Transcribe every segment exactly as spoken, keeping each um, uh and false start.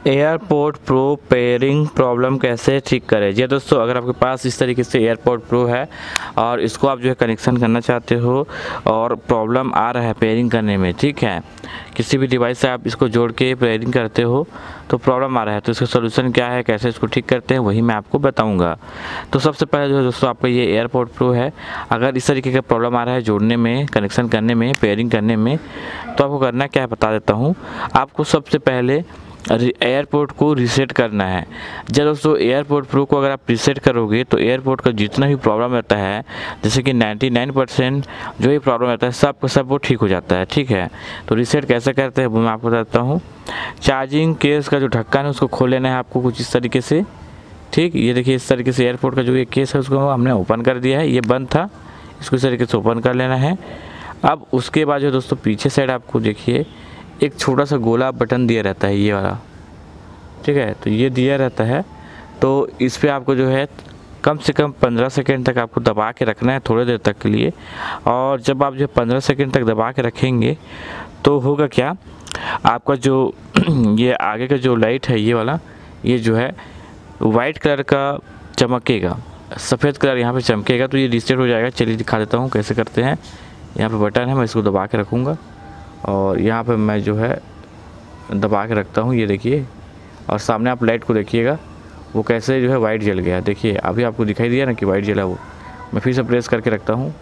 Airport pro pairing problem कैसे ठीक करें। जी दोस्तों, अगर आपके पास इस तरीके से एयरपोर्ट प्रो है और इसको आप जो है कनेक्शन करना चाहते हो और प्रॉब्लम आ रहा है पेयरिंग करने में, ठीक है, किसी भी डिवाइस से आप इसको जोड़ के पेयरिंग करते हो तो प्रॉब्लम आ रहा है, तो इसका सोल्यूशन क्या है, कैसे इसको ठीक करते हैं, वही मैं आपको बताऊंगा। तो सबसे पहले जो है दोस्तों, आपका ये एयरपोर्ट प्रो है, अगर इस तरीके का प्रॉब्लम आ रहा है जोड़ने में, कनेक्शन करने में, पेयरिंग करने में, तो आपको करना क्या है बता देता हूँ। आपको सबसे पहले एयरपोर्ट को रीसेट करना है। जब दोस्तों एयरपोर्ट प्रो को अगर आप रीसेट करोगे तो एयरपोर्ट का जितना भी प्रॉब्लम रहता है, जैसे कि निन्यानवे परसेंट जो भी प्रॉब्लम रहता है सब का सब वो ठीक हो जाता है, ठीक है। तो रीसेट कैसे करते हैं वो मैं आपको बताता हूँ। चार्जिंग केस का जो ढक्कन है उसको खोल लेना है आपको कुछ इस तरीके से, ठीक। ये देखिए इस तरीके से एयरपोर्ट का जो ये केस है उसको हमने ओपन कर दिया है, ये बंद था, इसको इस तरीके से ओपन कर लेना है। अब उसके बाद जो दोस्तों पीछे साइड आपको देखिए एक छोटा सा गोला बटन दिया रहता है, ये वाला, ठीक है। तो ये दिया रहता है, तो इस पर आपको जो है कम से कम पंद्रह सेकंड तक आपको दबा के रखना है, थोड़ी देर तक के लिए। और जब आप जो पंद्रह सेकंड तक दबा के रखेंगे तो होगा क्या, आपका जो ये आगे का जो लाइट है ये वाला, ये जो है वाइट कलर का चमकेगा, सफ़ेद कलर यहाँ पे चमकेगा, तो ये रीसेट हो जाएगा। चलिए दिखा देता हूँ कैसे करते हैं। यहाँ पे बटन है, मैं इसको दबा के रखूँगा और यहाँ पे मैं जो है दबा के रखता हूँ, ये देखिए। और सामने आप लाइट को देखिएगा वो कैसे जो है वाइट जल गया, देखिए अभी आपको दिखाई दिया ना कि वाइट जला। वो मैं फिर से प्रेस करके रखता हूँ,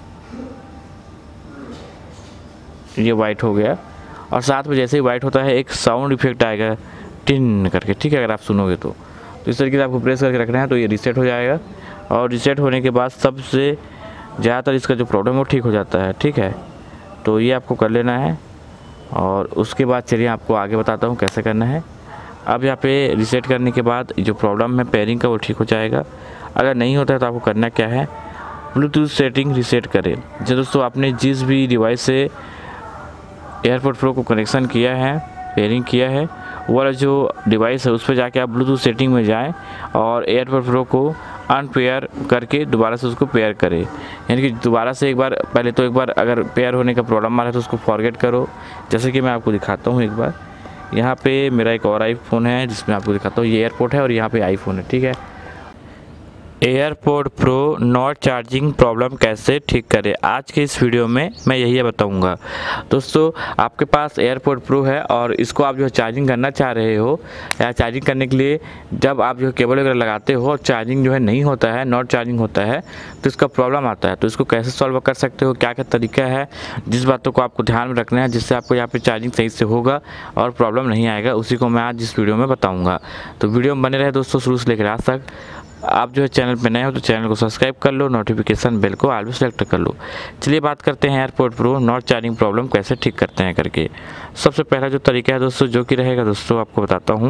ये वाइट हो गया। और साथ में जैसे ही वाइट होता है एक साउंड इफेक्ट आएगा टिन करके, ठीक है, अगर आप सुनोगे तो तो इस तरीके से आपको प्रेस करके रखना है, तो ये रीसेट हो जाएगा। और रीसेट होने के बाद सबसे ज़्यादातर इसका जो प्रॉब्लम है वो ठीक हो जाता है, ठीक है। तो ये आपको कर लेना है और उसके बाद चलिए आपको आगे बताता हूँ कैसे करना है। अब यहाँ पे रीसेट करने के बाद जो प्रॉब्लम है पेयरिंग का वो ठीक हो जाएगा। अगर नहीं होता है तो आपको करना क्या है, ब्लूटूथ सेटिंग रीसेट करें। जो दोस्तों आपने जिस भी डिवाइस से एयरपोर्ट प्रो को कनेक्शन किया है, पेयरिंग किया है, वो वाला जो डिवाइस है उस पर जाके आप ब्लूटूथ सेटिंग में जाएँ और एयरपोर्ट प्रो को अनपेयर करके दोबारा से उसको पेयर करें। यानी कि दोबारा से एक बार, पहले तो एक बार अगर पेयर होने का प्रॉब्लम आ रहा है तो उसको फॉरगेट करो। जैसे कि मैं आपको दिखाता हूँ एक बार, यहाँ पे मेरा एक और आईफोन है जिसमें आपको दिखाता हूँ, ये एयरपोर्ट है और यहाँ पे आईफोन है, ठीक है। Airport pro not charging problem कैसे ठीक करें, आज के इस वीडियो में मैं यही बताऊंगा। दोस्तों आपके पास एयरपोर्ट प्रो है और इसको आप जो है चार्जिंग करना चाह रहे हो, या चार्जिंग करने के लिए जब आप जो है केबल वगैरह लगाते हो और चार्जिंग जो है नहीं होता है, नॉट चार्जिंग होता है, तो इसका प्रॉब्लम आता है। तो इसको कैसे सॉल्व कर सकते हो, क्या क्या तरीका है, जिस बातों को आपको ध्यान में रखना है जिससे आपको यहाँ पर चार्जिंग सही से होगा और प्रॉब्लम नहीं आएगा, उसी को मैं आज इस वीडियो में बताऊँगा। तो वीडियो में बने रहे दोस्तों शुरू से लेकर आज तक। आप जो है चैनल पे नए हो तो चैनल को सब्सक्राइब कर लो, नोटिफिकेशन बेल को ऑल पे सेलेक्ट कर लो। चलिए बात करते हैं airport pro not charging problem कैसे ठीक करते हैं करके। सबसे पहला जो तरीका है दोस्तों जो कि रहेगा दोस्तों आपको बताता हूँ,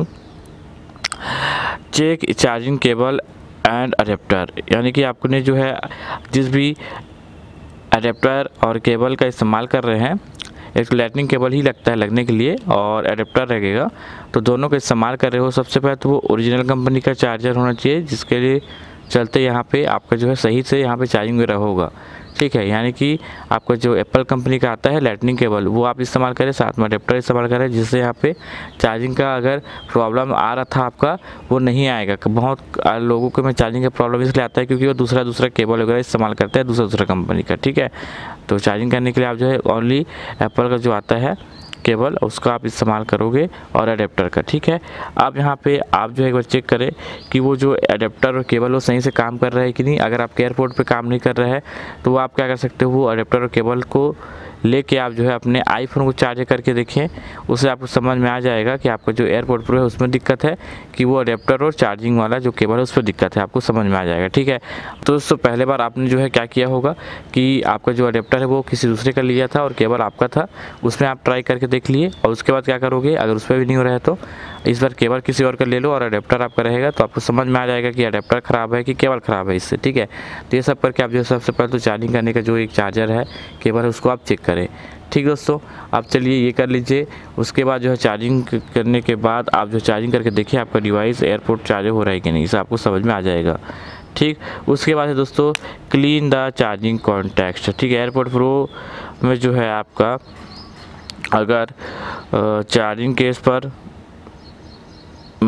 check charging cable and adapter. यानी कि आपने जो है जिस भी अडेप्टर और केबल का इस्तेमाल कर रहे हैं, एक लाइटनिंग केबल ही लगता है लगने के लिए और एडेप्टर रहेगा, तो दोनों का इस्तेमाल कर रहे हो, सबसे पहले तो वो ओरिजिनल कंपनी का चार्जर होना चाहिए जिसके लिए चलते यहाँ पे आपका जो है सही से यहाँ पे चार्जिंग वगैरह होगा, ठीक है। यानी कि आपका जो एप्पल कंपनी का आता है लाइटनिंग केबल वो आप इस्तेमाल करें, साथ में अडेप्टर इस्तेमाल करें, जिससे यहाँ पे चार्जिंग का अगर प्रॉब्लम आ रहा था आपका वो नहीं आएगा। बहुत लोगों को में चार्जिंग का प्रॉब्लम इसलिए आता है क्योंकि वो दूसरा दूसरा केबल वगैरह इस्तेमाल करते हैं दूसरा दूसरा कंपनी का, ठीक है। तो चार्जिंग करने के लिए आप जो है ओनली एप्पल का जो आता है केबल उसका आप इस्तेमाल करोगे और एडेप्टर का, ठीक है। आप यहाँ पे आप जो है एक बार चेक करें कि वो जो एडेप्टर और केबल वो सही से काम कर रहा है कि नहीं। अगर आप एयरपोर्ट पे काम नहीं कर रहा है तो वो आप क्या कर सकते हो, वो एडेप्टर और केबल को लेके आप जो है अपने आईफोन को चार्ज करके देखें, उससे आपको समझ में आ जाएगा कि आपका जो एयरपोर्ट प्रो है उसमें दिक्कत है कि वो अडेप्टर और चार्जिंग वाला जो केबल है उस पर दिक्कत है, आपको समझ में आ जाएगा, ठीक है। तो दोस्तों पहले बार आपने जो है क्या किया होगा कि आपका जो अडेप्टर है वो किसी दूसरे का लिया था और केबल आपका था, उसमें आप ट्राई करके देख लिए। और उसके बाद क्या करोगे, अगर उस पर भी नहीं हो रहा है तो इस बार केबल किसी और का ले लो और अडेप्टर आपका रहेगा, तो आपको समझ में आ जाएगा कि अडेप्टर ख़राब है कि केबल ख़राब है इससे, ठीक है। तो ये सब करके आप जो सबसे पहले तो चार्जिंग करने का जो एक चार्जर है केबल है उसको आप चेक करें, ठीक दोस्तों। आप चलिए ये कर लीजिए। उसके बाद जो है चार्जिंग करने के बाद आप जो चार्जिंग करके देखिए आपका डिवाइस एयरपोर्ट चार्ज हो रहा है कि नहीं, इसे आपको समझ में आ जाएगा, ठीक। उसके बाद है दोस्तों क्लीन द चार्जिंग कॉन्टैक्ट, ठीक है। एयरपोर्ट प्रो में जो है आपका अगर चार्जिंग केस पर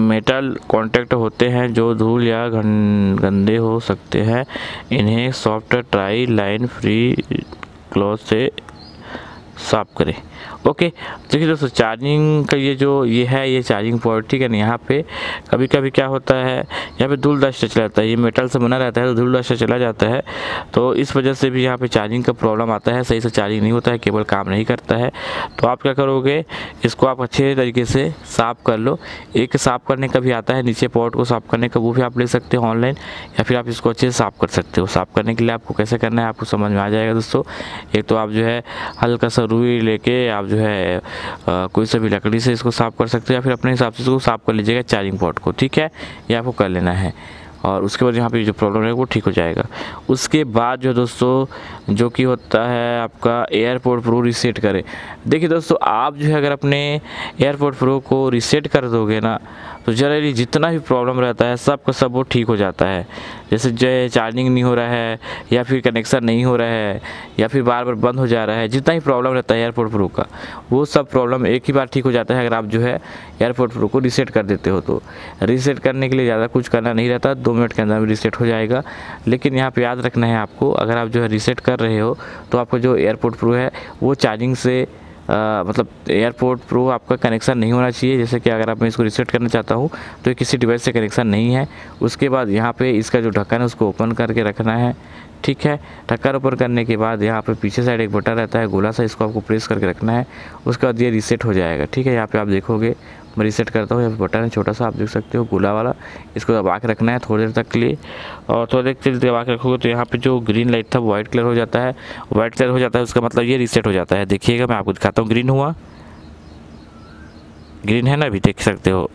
मेटल कॉन्टैक्ट होते हैं जो धूल या गंदे हो सकते हैं, इन्हें soft dry lint free cloth से साफ करें। ओके, देखिए दोस्तों, चार्जिंग का ये जो ये है ये चार्जिंग पोर्ट, ठीक है ना। यहाँ पे कभी कभी क्या होता है, यहाँ पे धूल डस्ट चला जाता है, ये मेटल से बना रहता है तो धूल डस्ट चला जाता है, तो इस वजह से भी यहाँ पे चार्जिंग का प्रॉब्लम आता है, सही से चार्जिंग नहीं होता है, केबल काम नहीं करता है। तो आप क्या करोगे, इसको आप अच्छे तरीके से साफ़ कर लो। एक साफ़ करने का भी आता है, नीचे पोर्ट को साफ़ करने का, वो भी आप ले सकते हो ऑनलाइन, या फिर आप इसको अच्छे से साफ़ कर सकते हो। साफ़ करने के लिए आपको कैसे करना है आपको समझ में आ जाएगा दोस्तों। एक तो आप जो है हल्का सा रुई लेके आप जो है आ, कोई सा भी लकड़ी से इसको साफ़ कर सकते हो, या फिर अपने हिसाब से इसको साफ़ कर लीजिएगा चार्जिंग पोर्ट को, ठीक है, ये आपको कर लेना है। और उसके बाद यहाँ पे जो प्रॉब्लम है वो ठीक हो जाएगा। उसके बाद जो दोस्तों जो कि होता है आपका एयरपोर्ट प्रो रीसेट करें। देखिए दोस्तों, आप जो है अगर अपने एयरपोर्ट प्रो को रीसेट कर दोगे ना, तो जनरली जितना भी प्रॉब्लम रहता है सब का सब वो ठीक हो जाता है। जैसे जो चार्जिंग नहीं हो रहा है, या फिर कनेक्शन नहीं हो रहा है, या फिर बार बार बंद हो जा रहा है, जितना ही प्रॉब्लम रहता है एयरपोर्ट प्रो का, वो सब प्रॉब्लम एक ही बार ठीक हो जाता है अगर आप जो है एयरपोर्ट प्रो को रीसेट कर देते हो। तो रीसेट करने के लिए ज़्यादा कुछ करना नहीं रहता, दो मिनट के अंदर में रीसेट हो जाएगा। लेकिन यहाँ पे याद रखना है आपको, अगर आप जो है रीसेट कर रहे हो तो आपका जो एयरपोर्ट प्रो है वो चार्जिंग से आ, मतलब एयरपोर्ट प्रो आपका कनेक्शन नहीं होना चाहिए। जैसे कि अगर आप मैं इसको रीसेट करना चाहता हूँ तो ये किसी डिवाइस से कनेक्शन नहीं है। उसके बाद यहाँ पे इसका जो ढक्कन है उसको ओपन करके रखना है, ठीक है। ढक्कन ओपन करने के बाद यहाँ पे पीछे साइड एक बटन रहता है गोला सा, इसको आपको प्रेस करके रखना है। उसके बाद ये रीसेट हो जाएगा, ठीक है। यहाँ पे आप देखोगे मैं रीसेट करता हूँ, यहाँ पे बटन है छोटा सा, आप देख सकते हो गोला वाला, इसको दबा के रखना है थोड़ी देर तक के लिए। और थोड़ी देर तक दबा के रखोगे तो यहाँ पे जो ग्रीन लाइट था वो वाइट कलर हो जाता है। वाइट कलर हो जाता है उसका मतलब ये रीसेट हो जाता है। देखिएगा मैं आपको दिखाता हूँ, ग्रीन हुआ, ग्रीन है ना, अभी देख सकते हो।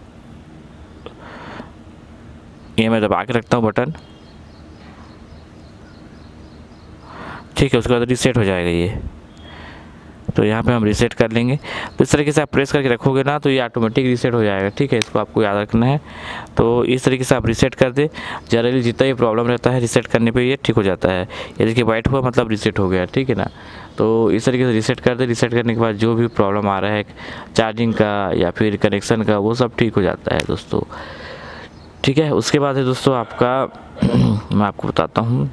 ये मैं दबा के रखता हूँ बटन, ठीक है। उसके बाद रीसेट हो जाएगा ये, तो यहाँ पे हम रीसेट कर लेंगे। तो इस तरीके से आप प्रेस करके रखोगे ना तो ये ऑटोमेटिक रीसेट हो जाएगा, ठीक है। इसको आपको याद रखना है। तो इस तरीके से आप रीसेट कर दे, जनरली जितना ही प्रॉब्लम रहता है रीसेट करने पे ये ठीक हो जाता है। ये देखिए वाइट हुआ मतलब रीसेट हो गया, ठीक है ना। तो इस तरीके से रीसेट कर दे। रीसेट करने के बाद जो भी प्रॉब्लम आ रहा है चार्जिंग का या फिर कनेक्शन का, वो सब ठीक हो जाता है दोस्तों, ठीक है। उसके बाद है दोस्तों आपका मैं आपको बताता हूँ,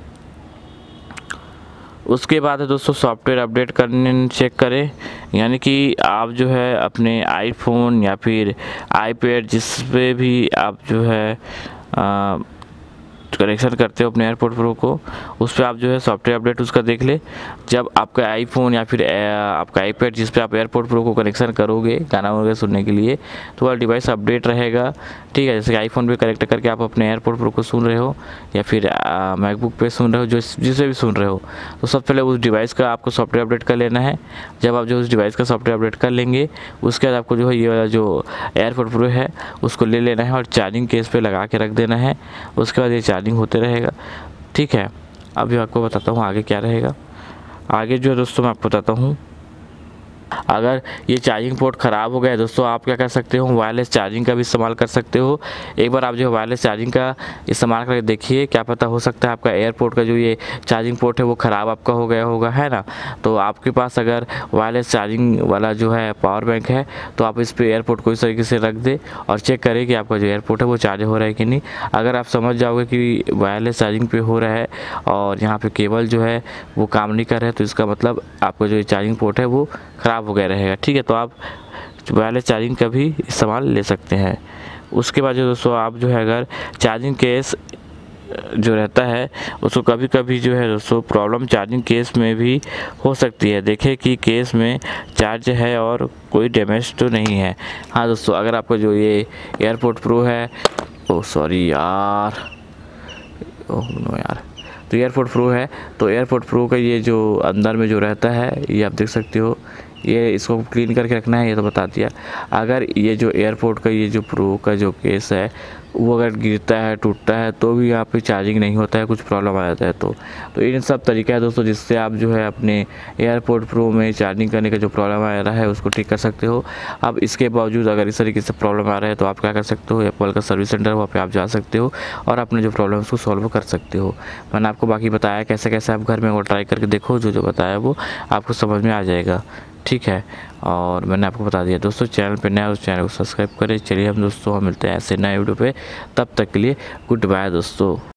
उसके बाद है दोस्तों सॉफ्टवेयर अपडेट करने चेक करें। यानी कि आप जो है अपने आईफोन या फिर आईपैड जिस पे भी आप जो है आ, कनेक्शन करते हो अपने एयरपोर्ट प्रो को, उस पर आप जो है सॉफ्टवेयर अपडेट उसका देख ले। जब आपका आईफोन या फिर आपका आईपैड जिस पे आप एयरपोर्ट प्रो को कनेक्शन करोगे गाना वगैरह सुनने के लिए, तो वह डिवाइस अपडेट रहेगा, ठीक है। जैसे आईफोन पे कनेक्ट करके आप अपने एयरपोर्ट प्रो को सुन रहे हो या फिर मैकबुक पे सुन रहे हो, जो जिसे भी सुन रहे हो, तो सबसे पहले उस डिवाइस का आपको सॉफ्टवेयर अपडेट कर लेना है। जब आप जो उस डिवाइस का सॉफ्टवेयर अपडेट कर लेंगे, उसके बाद आपको जो है ये वाला जो एयरपोर्ट प्रो है उसको ले लेना है और चार्जिंग केस पे लगा के रख देना है। उसके बाद ये चार्जिंग होते रहेगा, ठीक है। अभी आपको बताता हूँ आगे क्या रहेगा। आगे जो है दोस्तों मैं आपको बताता हूँ, अगर ये चार्जिंग पोर्ट ख़राब हो गया है दोस्तों, आप क्या कर सकते हो, वायरलेस चार्जिंग का भी इस्तेमाल कर सकते हो। एक बार आप जो वायरलेस चार्जिंग का इस्तेमाल करके देखिए, क्या पता हो सकता है आपका एयरपोर्ट का जो ये चार्जिंग पोर्ट है वो ख़राब आपका हो गया होगा, है ना। तो आपके पास अगर वायरलेस चार्जिंग वाला जो है पावर बैंक है तो आप इस पर एयरपोर्ट को इस तरीके से रख दे और चेक करें कि आपका जो एयरपोर्ट है वो चार्ज हो रहा है कि नहीं। अगर आप समझ जाओगे कि वायरलेस चार्जिंग पे हो रहा है और यहाँ पे केबल जो है वो काम नहीं कर रहा है, तो इसका मतलब आपका जो चार्जिंग पोर्ट है वो ख़राब हो गया रहेगा, ठीक है। तो आप वायरलेस चार्जिंग का भी इस्तेमाल ले सकते हैं। उसके बाद जो दोस्तों आप जो है अगर चार्जिंग केस जो रहता है उसको कभी कभी जो है दोस्तों प्रॉब्लम चार्जिंग केस में भी हो सकती है। देखें कि केस में चार्ज है और कोई डैमेज तो नहीं है। हाँ दोस्तों, अगर आपका जो ये एयरपोर्ट प्रो है, ओ सॉरी यार, ओह नो यार, तो एयरपोर्ट प्रो है, तो एयरपोर्ट प्रो का ये जो अंदर में जो रहता है ये आप देख सकते हो, ये इसको क्लीन करके रखना है, ये तो बता दिया। अगर ये जो एयरपोर्ट का ये जो प्रो का जो केस है वो अगर गिरता है टूटता है तो भी यहाँ पे चार्जिंग नहीं होता है, कुछ प्रॉब्लम आ जाता है। तो तो इन सब तरीका है दोस्तों जिससे आप जो है अपने एयरपोर्ट प्रो में चार्जिंग करने का जो प्रॉब्लम आ रहा है उसको ठीक कर सकते हो। अब इसके बावजूद अगर इस तरीके से प्रॉब्लम आ रहा है तो आप क्या कर सकते हो, एप्पल का सर्विस सेंटर वहाँ पर आप जा सकते हो और अपने जो प्रॉब्लम उसको सॉल्व कर सकते हो। मैंने आपको बाकी बताया कैसे कैसे आप घर में वो ट्राई करके देखो, जो जो बताया वो आपको समझ में आ जाएगा, ठीक है। और मैंने आपको बता दिया दोस्तों, चैनल पे नया उस चैनल को सब्सक्राइब करें। चलिए हम दोस्तों हम मिलते हैं ऐसे नए वीडियो पे, तब तक के लिए गुड बाय दोस्तों।